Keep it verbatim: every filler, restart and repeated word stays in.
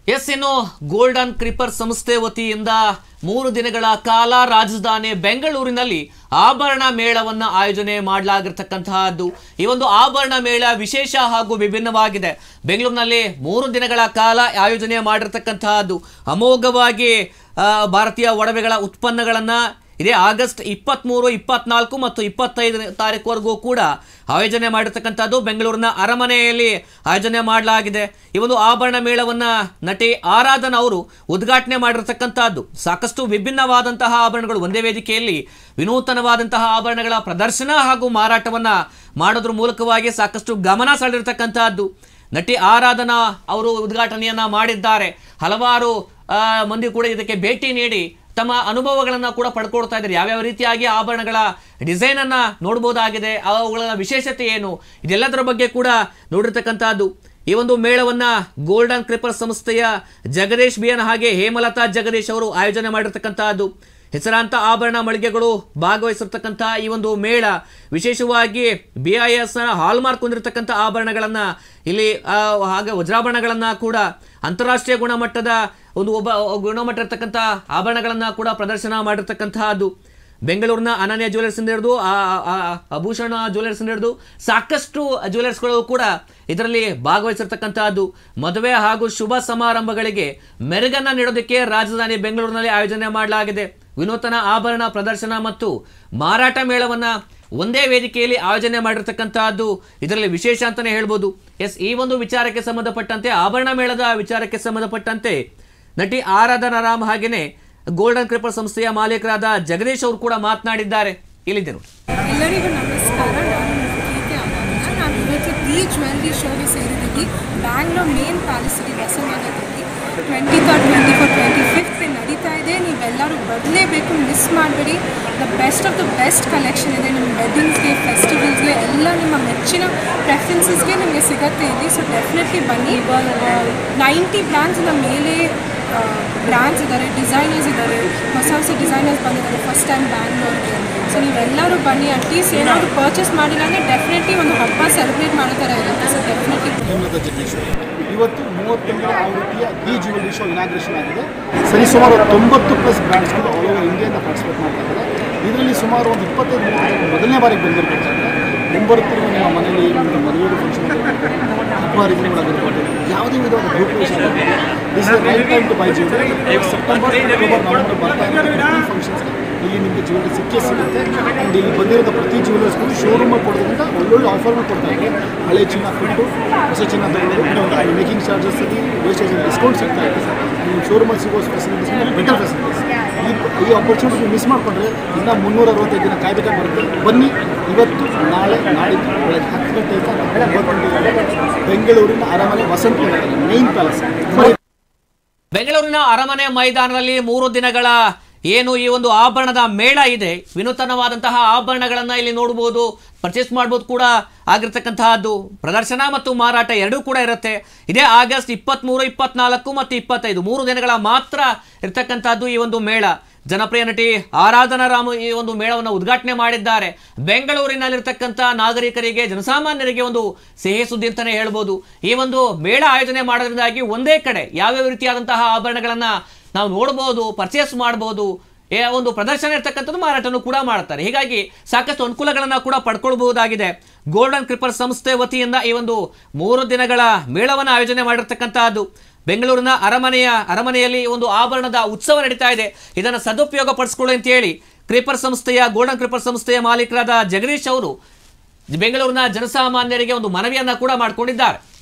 S ಇನ್ನು golden creeper ಸಂಸ್ಥೆ ವತಿಯಿಂದ ಮೂರು ದಿನಗಳ ಕಾಲ ರಾಜಧಾನಿ ಬೆಂಗಳೂರಿನಲ್ಲಿ ಆಭರಣ ಮೇಳವನ್ನು ಆಯೋಜನೆ ಮಾಡಲಾಗಿರತಕ್ಕಂತಹದ್ದು। ಈ ಒಂದು ಆಭರಣ ಮೇಳ ವಿಶೇಷ ಹಾಗೂ ವಿಭಿನ್ನವಾಗಿದೆ। ಬೆಂಗಳೂರಿನಲ್ಲಿ ಮೂರು ದಿನಗಳ ಕಾಲ ಆಯೋಜನೆ ಮಾಡಿರತಕ್ಕಂತಹದ್ದು ಅಮೋಘವಾಗಿ ಭಾರತೀಯ ಒಡವೆಗಳ ಉತ್ಪನ್ನಗಳನ್ನು ಇದೇ ಆಗಸ್ಟ್ ಇಪ್ಪತ್ಮೂರು ಇಪ್ಪತ್ನಾಲ್ಕು ಮತ್ತು ಇಪ್ಪತ್ತೈದು ತಾರೀಕುವರೆಗೂ ಕೂಡ ಆಯೋಜನೆ ಮಾಡಿರತಕ್ಕಂಥದ್ದು ಬೆಂಗಳೂರಿನ ಅರಮನೆಯಲ್ಲಿ ಆಯೋಜನೆ ಮಾಡಲಾಗಿದೆ। ಈ ಒಂದು ಆಭರಣ ಮೇಳವನ್ನು ನಟಿ ಆರಾಧನಾ ಅವರು ಉದ್ಘಾಟನೆ ಮಾಡಿರತಕ್ಕಂಥದ್ದು। ಸಾಕಷ್ಟು ವಿಭಿನ್ನವಾದಂತಹ ಆಭರಣಗಳು ಒಂದೇ ವೇದಿಕೆಯಲ್ಲಿ ವಿನೂತನವಾದಂತಹ ಆಭರಣಗಳ ಪ್ರದರ್ಶನ ಹಾಗೂ ಮಾರಾಟವನ್ನು ಮಾಡೋದ್ರ ಮೂಲಕವಾಗಿ ಸಾಕಷ್ಟು ಗಮನ ಸೆಳೆದಿರತಕ್ಕಂಥದ್ದು। ನಟಿ ಆರಾಧನಾ ಅವರು ಉದ್ಘಾಟನೆಯನ್ನ ಮಾಡಿದ್ದಾರೆ। ಹಲವಾರು ಮಂದಿ ಕೂಡ ಇದಕ್ಕೆ ಭೇಟಿ ನೀಡಿ ತಮ್ಮ ಅನುಭವಗಳನ್ನು ಕೂಡ ಪಡ್ಕೊಳ್ತಾ ಇದ್ದಾರೆ। ಯಾವ್ಯಾವ ರೀತಿಯಾಗಿ ಆಭರಣಗಳ ಡಿಸೈನ್ ಅನ್ನ ನೋಡಬಹುದಾಗಿದೆ, ಅವುಗಳ ವಿಶೇಷತೆ ಏನು, ಇದೆಲ್ಲದರ ಬಗ್ಗೆ ಕೂಡ ನೋಡಿರ್ತಕ್ಕಂಥದ್ದು। ಈ ಒಂದು ಮೇಳವನ್ನ ಗೋಲ್ಡನ್ ಕ್ರೀಪರ್ ಸಂಸ್ಥೆಯ ಜಗದೀಶ್ ಬಿಎನ್ ಹಾಗೆ ಹೇಮಲತಾ ಜಗದೀಶ್ ಅವರು ಆಯೋಜನೆ ಮಾಡಿರ್ತಕ್ಕಂಥದ್ದು। ಹೆಸರಾಂತ ಆಭರಣ ಮಳಿಗೆಗಳು ಭಾಗವಹಿಸಿರ್ತಕ್ಕಂಥ ಈ ಒಂದು ಮೇಳ ವಿಶೇಷವಾಗಿ ಬಿ ಐ ಎಸ್ ಹಾಲ್ಮಾರ್ಕ್ ಹೊಂದಿರತಕ್ಕಂಥ ಆಭರಣಗಳನ್ನ ಇಲ್ಲಿ ಹಾಗೆ ವಜ್ರಾಭರಣಗಳನ್ನ ಕೂಡ ಅಂತಾರಾಷ್ಟ್ರೀಯ ಗುಣಮಟ್ಟದ ಒಂದು ಒಬ್ಬ ಗುಣಮಟ್ಟ ಇರತಕ್ಕಂಥ ಆಭರಣಗಳನ್ನ ಕೂಡ ಪ್ರದರ್ಶನ ಮಾಡಿರ್ತಕ್ಕಂತಹದ್ದು। ಬೆಂಗಳೂರಿನ ಅನನ್ಯ ಜ್ಯುವೆಲರ್ಸ್ ಇಂದ ಹಿಡಿದು ಆಭೂಷಣ ಜ್ಯುವೆಲರ್ಸ್ ಇಂದ ಹಿಡಿದು ಸಾಕಷ್ಟು ಜ್ಯುವೆಲರ್ಸ್ಗಳು ಕೂಡ ಇದರಲ್ಲಿ ಭಾಗವಹಿಸಿರ್ತಕ್ಕಂತಹದ್ದು। ಮದುವೆ ಹಾಗೂ ಶುಭ ಸಮಾರಂಭಗಳಿಗೆ ಮೆರುಗನ್ನ ನೀಡೋದಕ್ಕೆ ರಾಜಧಾನಿ ಬೆಂಗಳೂರಿನಲ್ಲಿ ಆಯೋಜನೆ ಮಾಡಲಾಗಿದೆ। ವಿನೂತನ ಆಭರಣ ಪ್ರದರ್ಶನ ಮತ್ತು ಮಾರಾಟ ಮೇಳವನ್ನ ಒಂದೇ ವೇದಿಕೆಯಲ್ಲಿ ಆಯೋಜನೆ ಮಾಡಿರ್ತಕ್ಕಂತಹದ್ದು ಇದರಲ್ಲಿ ವಿಶೇಷ ಅಂತಾನೆ ಹೇಳ್ಬೋದು। ಎಸ್ ಈ ಒಂದು ವಿಚಾರಕ್ಕೆ ಸಂಬಂಧಪಟ್ಟಂತೆ ಆಭರಣ ಮೇಳದ ವಿಚಾರಕ್ಕೆ ಸಂಬಂಧಪಟ್ಟಂತೆ ನಟಿ ಆರಾಧನಾ ರಾಮ್ ಹಾಗೇನೆ ಗೋಲ್ಡನ್ ಕ್ರೀಪರ್ ಸಂಸ್ಥೆಯ ಮಾಲೀಕರಾದ ಜಗದೀಶ್ ಅವರು ಕೂಡ ಮಾತನಾಡಿದ್ದಾರೆ। ಇಲ್ಲಿದ್ದರು। ಎಲ್ಲರಿಗೂ ನಮಸ್ಕಾರ, ನಾನು ಕೀರ್ತಿ ಅಮೋಘ। ನಾನು ಇವತ್ತು ದಿ ಜ್ಯುವೆಲ್ಲರಿ ಶೋಗೆ ಸೇರಿದ್ದೀವಿ ಬ್ಯಾಂಗ್ಳೂರ್ ಮೇನ್ ಪ್ಯಾಲೇಸಲ್ಲಿ ಹೊಸನಗರದಲ್ಲಿ twenty third twenty four twenty fifth ನಡೀತಾ ಇದೆ। ನೀವೆಲ್ಲರೂ ಬರಲೇಬೇಕು, ಮಿಸ್ ಮಾಡಬೇಡಿ। The best of the best collection ಇದೆ। ನಿಮ್ಮ ವೆಡ್ಡಿಂಗ್ಸ್ಗೆ, ಫೆಸ್ಟಿವಲ್ಸ್ಗೆ ಎಲ್ಲ ನಿಮ್ಮ ಮೆಚ್ಚಿನ ಪ್ರೆಫರೆನ್ಸಸ್ಗೆ ನಿಮಗೆ ಸಿಗುತ್ತೆ ಇಲ್ಲಿ। ಸೊ ಡೆಫಿನೆಟ್ಲಿ ಬನ್ನಿ। ನೈಂಟಿ ಬ್ರ್ಯಾಂಡ್ಸಿನ ಮೇಲೆ ಬ್ರ್ಯಾಂಡ್ಸ್ ಇದ್ದಾರೆ, ಡಿಸೈನರ್ಸ್ ಇದ್ದಾರೆ, ಹೊಸ ಹೊಸ ಡಿಸೈನರ್ಸ್ ಬಂದಿದ್ದಾರೆ ಫಸ್ಟ್ ಟೈಮ್ ಬ್ಯಾಂಗ್ಳೂರ್ಗೆ। ಸೊ ನೀವೆಲ್ಲರೂ ಬನ್ನಿ, ಅಟ್ಲೀಸ್ಟ್ ಏನಾದರೂ ಪರ್ಚೇಸ್ ಮಾಡಿಲ್ಲ ಅಂದರೆ ಡೆಫಿನೆಟ್ಲಿ ಒಂದು ಹಬ್ಬ ಸೆಲೆಬ್ರೇಟ್ ಮಾಡೋ ಥರ ಇರುತ್ತೆ। ಸೊ ಡೆಫಿನೆಟ್ಲಿ ಇವತ್ತು ಮೂವತ್ತೊಂದರ ಆವೃತ್ತಿಯ ದಿ ಜ್ಯುವೆಲ್ಲರಿ ಶೋ ಇನಾಗ್ರೇಷನ್ ಆಗಿದೆ। ಸರಿ ಸುಮಾರು ತೊಂಬತ್ತು ಪ್ಲಸ್ ಬ್ರ್ಯಾಂಡ್ಸ್ಗಳು ಆಲ್ ಓವರ್ ಇಂಡಿಯಾದಿಂದ ಪಾರ್ಟಿಸಿಪೇಟ್ ಮಾಡ್ತಾ ಇದ್ದಾರೆ। ಇದರಲ್ಲಿ ಸುಮಾರು ಒಂದು ಇಪ್ಪತ್ತೈದು ಮೂವತ್ತು ಮೊದಲನೇ ಬಾರಿಗೆ ಬಂದಿರ್ತಾರೆ। ಮುಂಬರುತ್ತಿರುವ ನಿಮ್ಮ ಮನೆಯಲ್ಲಿ ನಿಮ್ಮ ಮದುವೆ ಫಂಕ್ಷನ್ ಹಬ್ಬ ಹರಿದಿನಗಳಾಗಿರ್ಬೋದು, ಯಾವುದೇ ವಿಧವಾದ group this is right time to buy jewellery. September October November ಬರ್ತಾ ಇರೋ ಪ್ರತಿ ಫಂಕ್ಷನ್ಸ್ಗೆ ಇಲ್ಲಿ ನಿಮಗೆ ಜ್ಯುವೆಲ್ಲರಿ ಸಿಕ್ಕೇ ಸಿಗುತ್ತೆ। ಆ್ಯಂಡ್ ಇಲ್ಲಿ ಬಂದಿರೋದು ಪ್ರತಿ ಜ್ಯುವೆಲ್ಲರ್ಸ್ಗಳು ಶೋರೂಮಲ್ಲಿ ಕೊಡೋದ್ರಿಂದ ಒಳ್ಳೊಳ್ಳೆ ಆಫರ್ಗಳು ಕೊಡ್ತಾ ಇದ್ದಾರೆ। ಹಳೆ ಚಿನ್ನ ಕೊಟ್ಟು ಹೊಸ ಚಿನ್ನ ತಗೊಂಡು ಮೇಕಿಂಗ್ ಚಾರ್ಜಸ್ಸಲ್ಲಿ ವೇಸ್ಟೇಜ್ ಡಿಸ್ಕೌಂಟ್ ಸಿಗ್ತಾ ಇದೆ। ನೀವು ಶೋರೂಮಲ್ಲಿ ಸಿಗೋ ಫೆಸಿಲಿಟೀಸ್ ಬೆಟರ್ ಫೆಸಿಲಿಟೀಸ್। ಈ ಈ ಆಪರ್ಚುನಿಟಿ ಮಿಸ್ ಮಾಡಿಕೊಂಡ್ರೆ ಇನ್ನೂ ಮುನ್ನೂರ ಅರವತ್ತೈದು ದಿನ ಕಾಯಬೇಕಾಗಿ ಬರುತ್ತೆ। ಬನ್ನಿ, ಇವತ್ತು ನಾಳೆ ನಾಡಿದ್ದು ಬೆಳಗ್ಗೆ ಹತ್ತು ಗಂಟೆಯಿಂದ ಒಂಬತ್ತು ಗಂಟೆಗೆ ಬೆಂಗಳೂರಿನ ಅರಮನೆ ವಸಂತ ಮೇನ್ ಪ್ಯಾಲೇಸ್ ಬೆಂಗಳೂರಿನ ಅರಮನೆ ಮೈದಾನದಲ್ಲಿ ಮೂರು ದಿನಗಳ ಏನು ಈ ಒಂದು ಆಭರಣದ ಮೇಳ ಇದೆ, ವಿನೂತನವಾದಂತಹ ಆಭರಣಗಳನ್ನ ಇಲ್ಲಿ ನೋಡಬಹುದು, ಪರ್ಚೇಸ್ ಮಾಡಬಹುದು ಕೂಡ ಆಗಿರ್ತಕ್ಕಂತಹದ್ದು। ಪ್ರದರ್ಶನ ಮತ್ತು ಮಾರಾಟ ಎರಡೂ ಕೂಡ ಇರುತ್ತೆ। ಇದೇ ಆಗಸ್ಟ್ ಇಪ್ಪತ್ಮೂರು ಇಪ್ಪತ್ನಾಲ್ಕು ಮತ್ತು ಇಪ್ಪತ್ತೈದು ಮೂರು ದಿನಗಳ ಮಾತ್ರ ಇರ್ತಕ್ಕಂಥದ್ದು ಈ ಒಂದು ಮೇಳ। ಜನಪ್ರಿಯ ನಟಿ ಆರಾಧನಾ ರಾಮ್ ಈ ಒಂದು ಮೇಳವನ್ನು ಉದ್ಘಾಟನೆ ಮಾಡಿದ್ದಾರೆ। ಬೆಂಗಳೂರಿನಲ್ಲಿರ್ತಕ್ಕಂಥ ನಾಗರಿಕರಿಗೆ, ಜನಸಾಮಾನ್ಯರಿಗೆ ಒಂದು ಸಿಹಿ ಸುದ್ದಿ ಅಂತಾನೆ ಹೇಳ್ಬೋದು। ಈ ಒಂದು ಮೇಳ ಆಯೋಜನೆ ಮಾಡೋದ್ರಿಂದಾಗಿ ಒಂದೇ ಕಡೆ ಯಾವ್ಯಾವ ರೀತಿಯಾದಂತಹ ಆಭರಣಗಳನ್ನ ನಾವು ನೋಡಬಹುದು, ಪರ್ಚೇಸ್ ಮಾಡಬಹುದು, ಒಂದು ಪ್ರದರ್ಶನ ಇರ್ತಕ್ಕಂಥದ್ದು ಮಾರಾಟನೂ ಕೂಡ ಮಾಡ್ತಾರೆ। ಹೀಗಾಗಿ ಸಾಕಷ್ಟು ಅನುಕೂಲಗಳನ್ನ ಕೂಡ ಪಡ್ಕೊಳ್ಬಹುದಾಗಿದೆ। ಗೋಲ್ಡನ್ ಕ್ರೀಪರ್ ಸಂಸ್ಥೆ ವತಿಯಿಂದ ಈ ಒಂದು ಮೂರು ದಿನಗಳ ಮೇಳವನ್ನು ಆಯೋಜನೆ ಮಾಡಿರ್ತಕ್ಕಂಥದ್ದು ಬೆಂಗಳೂರಿನ ಅರಮನೆಯ ಅರಮನೆಯಲ್ಲಿ ಒಂದು ಆಭರಣದ ಉತ್ಸವ ನಡೀತಾ ಇದೆ। ಇದನ್ನು ಸದುಪಯೋಗ ಪಡಿಸ್ಕೊಳ್ಳಿ ಅಂತ ಹೇಳಿ ಕ್ರೀಪರ್ ಸಂಸ್ಥೆಯ ಗೋಲ್ಡನ್ ಕ್ರೀಪರ್ ಸಂಸ್ಥೆಯ ಮಾಲೀಕರಾದ ಜಗದೀಶ್ ಅವರು ಬೆಂಗಳೂರಿನ ಜನಸಾಮಾನ್ಯರಿಗೆ ಒಂದು ಮನವಿಯನ್ನ ಕೂಡ ಮಾಡಿಕೊಂಡಿದ್ದಾರೆ।